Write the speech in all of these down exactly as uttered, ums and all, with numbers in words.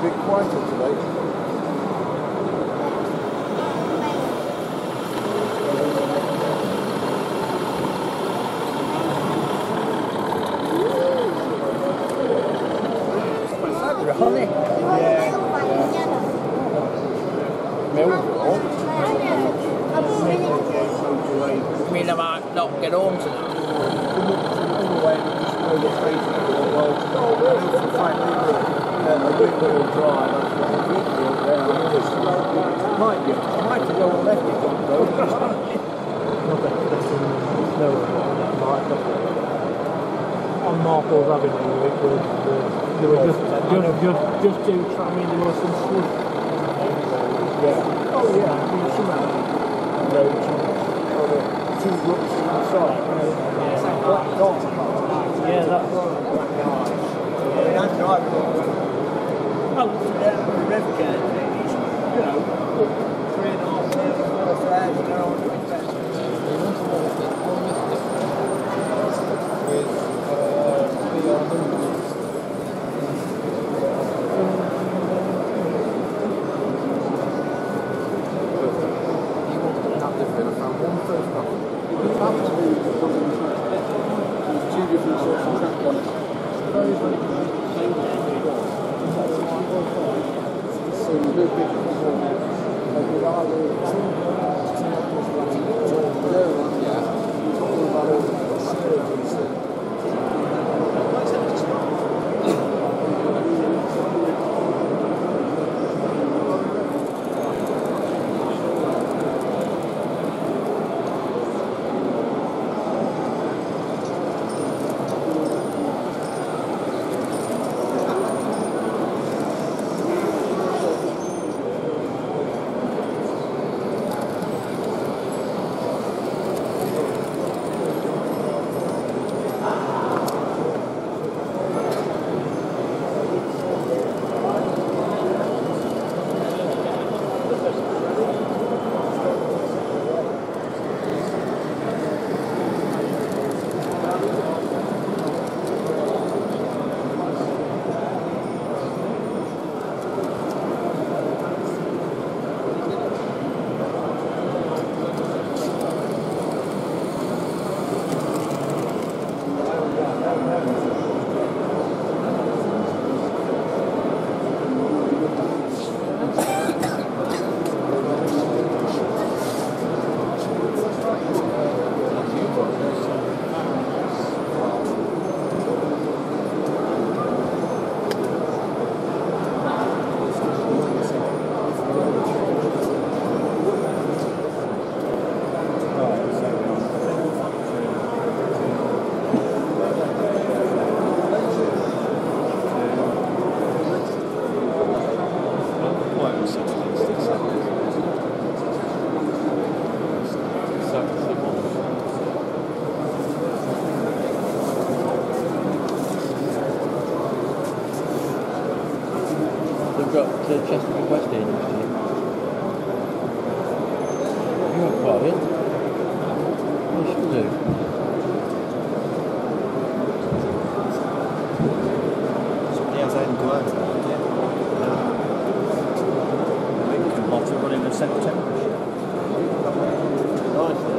bit quieter today. Honey? Yeah. Milk. I mean, I might not get home tonight. Might be. I might have go and left it on the road. On Marples Avenue, it was, uh, there were just, just, just, just two, I mean, there was some slush. Yeah. Oh yeah, I mean, somehow. Roads and two looks inside. Black dot. Yeah, that's black eyes. I mean, I'm driving on the rev can, you know, three and a half thousand, four thousand, they're on the got uh, Chesterfield West Agency. You won't quite it. You should do. Somebody outside and go out. Yeah. Yeah. We can bottle one in September. Nice, yeah.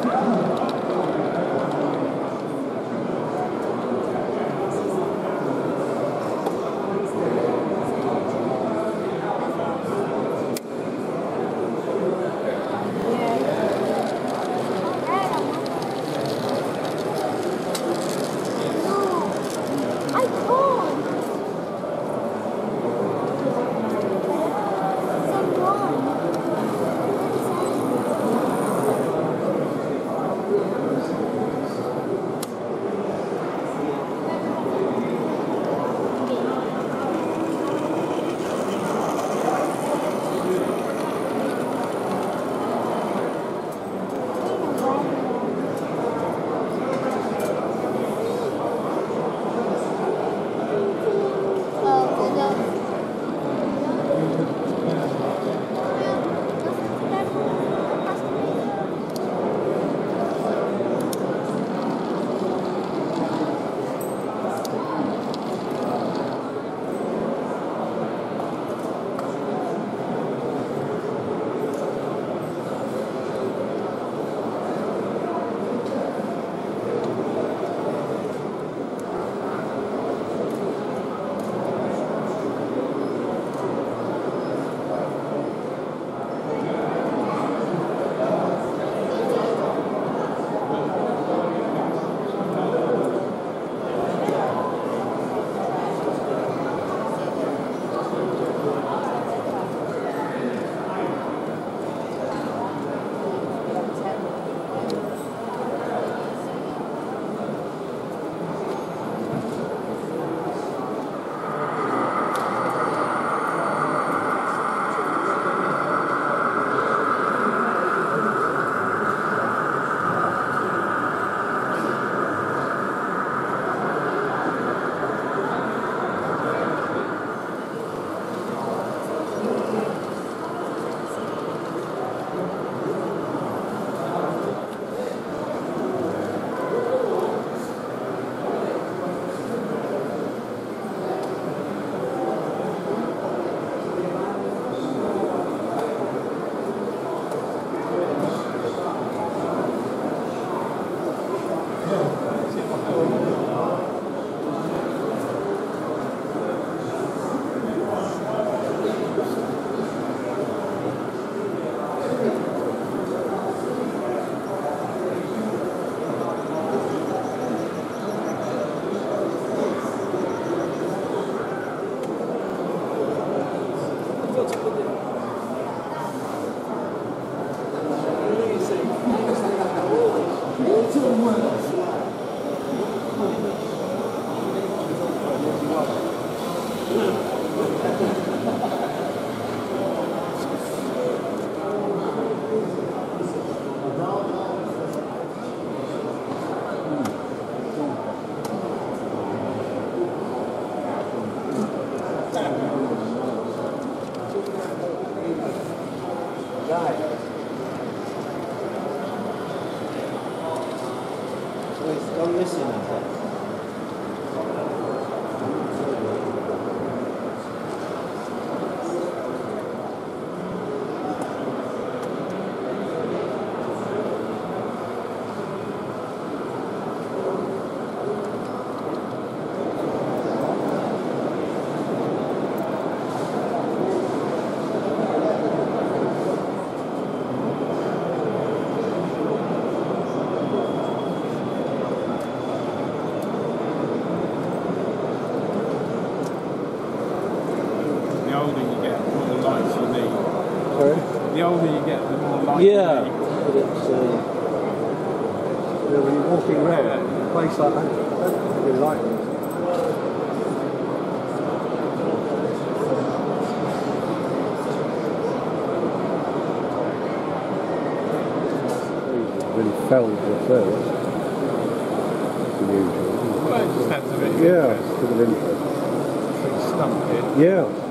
Don't listen to that. The older you get, the more lights you need. Sorry? The older you get, the more lights Yeah, you need. but it's, uh, you know, when you're walking around a place like that, I don't really like it. Really fell to first. Unusual. Well, it just adds a bit of Yeah, interest. bit of interest. Sort of stump it. Yeah.